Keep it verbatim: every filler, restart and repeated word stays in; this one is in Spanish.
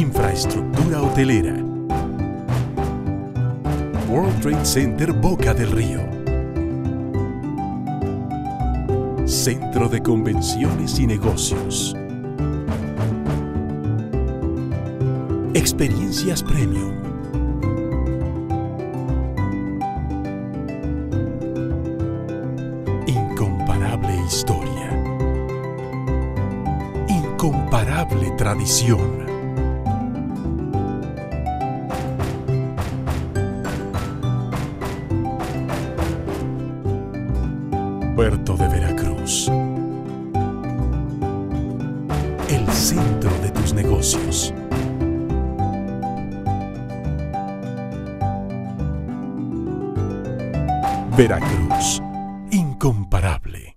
Infraestructura hotelera. World Trade Center Boca del Río. Centro de Convenciones y Negocios. Experiencias Premium. Incomparable historia. Incomparable tradición. Puerto de Veracruz. El centro de tus negocios. Veracruz, incomparable.